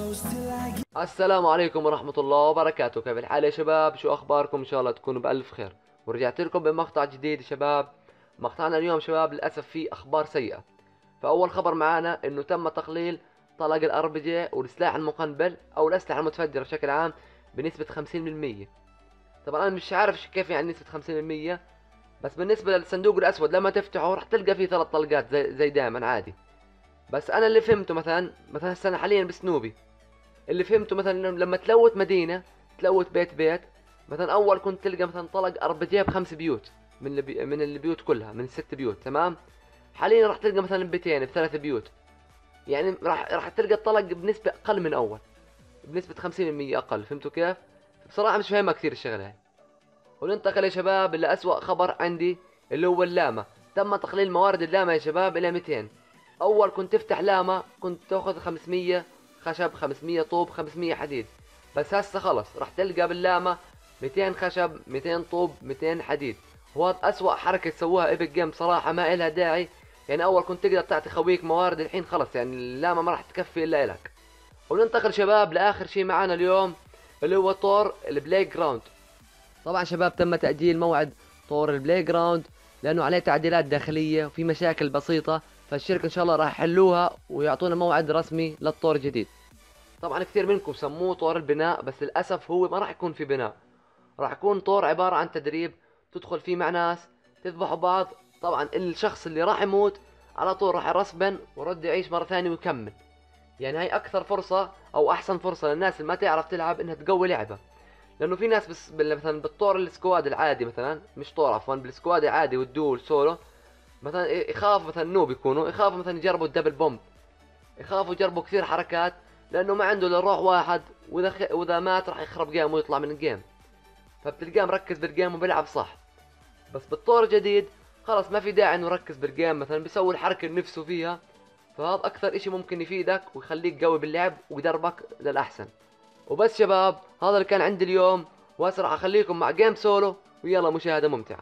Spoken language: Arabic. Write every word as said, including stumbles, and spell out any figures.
السلام عليكم ورحمة الله وبركاته. كيف الحال يا شباب؟ شو أخباركم؟ إن شاء الله تكونوا بألف خير. ورجعت لكم بمقطع جديد يا شباب. مقطعنا اليوم شباب للأسف فيه أخبار سيئة. فأول خبر معانا إنه تم تقليل طلق الار بي جي والسلاح المقنبل أو الأسلحة المتفجرة بشكل عام بنسبة خمسين بالمية. طبعا أنا مش عارف كيف يعني نسبة خمسين بالمية، بس بالنسبة للصندوق الأسود لما تفتحه راح تلقى فيه ثلاث طلقات زي, زي دائما عادي. بس أنا اللي فهمته مثلا مثلا السنة حاليا بسنوبي، اللي فهمته مثلا لما تلوت مدينة، تلوت بيت بيت، مثلا اول كنت تلقى مثلا طلق اربجيه بخمس بيوت من البي... من البيوت كلها، من الست بيوت، تمام. حاليا راح تلقى مثلا بيتين بثلاث بيوت، يعني راح راح تلقى الطلق بنسبة اقل من اول، بنسبة خمسين بالمية اقل. فهمتوا كيف؟ بصراحة مش فاهمها كثير الشغلة هاي. وننتقل يا شباب لأسوأ خبر عندي، اللي هو اللامة. تم تقليل موارد اللامة يا شباب إلى مئتين. أول كنت تفتح لامة كنت تأخذ خمسمية خشب، خمسمية طوب، خمسمية حديد. بس هسه خلص راح تلقى باللامة مئتين خشب، مئتين طوب، مئتين حديد. وهذا أسوأ حركة سووها ايبك جيم، صراحة ما إلها داعي. يعني أول كنت تقدر تعطي خويك موارد، الحين خلص يعني اللامة ما راح تكفي إلا إلك. وننتقل شباب لآخر شيء معانا اليوم، اللي هو طور البلاي جراوند. طبعا شباب تم تأجيل موعد طور البلاي جراوند لأنه عليه تعديلات داخلية وفي مشاكل بسيطة، فالشركة إن شاء الله راح يحلوها ويعطونا موعد رسمي للطور الجديد. طبعا كثير منكم سموه طور البناء، بس للأسف هو ما راح يكون في بناء، راح يكون طور عبارة عن تدريب، تدخل فيه مع ناس، تذبحوا بعض. طبعا الشخص اللي راح يموت على طول راح يرسبن ورد يعيش مرة ثانية ويكمل. يعني هاي أكثر فرصة أو أحسن فرصة للناس اللي ما تعرف تلعب إنها تقوي لعبة. لانه في ناس بس مثلا بالطور السكواد العادي، مثلا مش طور عفوا، بالسكواد العادي والدول سولو، مثلا يخاف مثلا نوب يكونوا يخافوا مثلا يجربوا الدبل بومب، يخافوا يجربوا كثير حركات، لانه ما عنده الا روح واحد، واذا خ... واذا مات راح يخرب جيم ويطلع من الجيم. فبتلقاه مركز بالجيم وبيلعب صح. بس بالطور الجديد خلاص ما في داعي انه يركز بالجيم، مثلا بيسوي الحركه اللي نفسه فيها. فهذا اكثر اشي ممكن يفيدك ويخليك قوي باللعب ويدربك للاحسن. وبس شباب، هذا اللي كان عندي اليوم، وهسه راح اخليكم مع جيم سولو، ويلا مشاهدة ممتعة.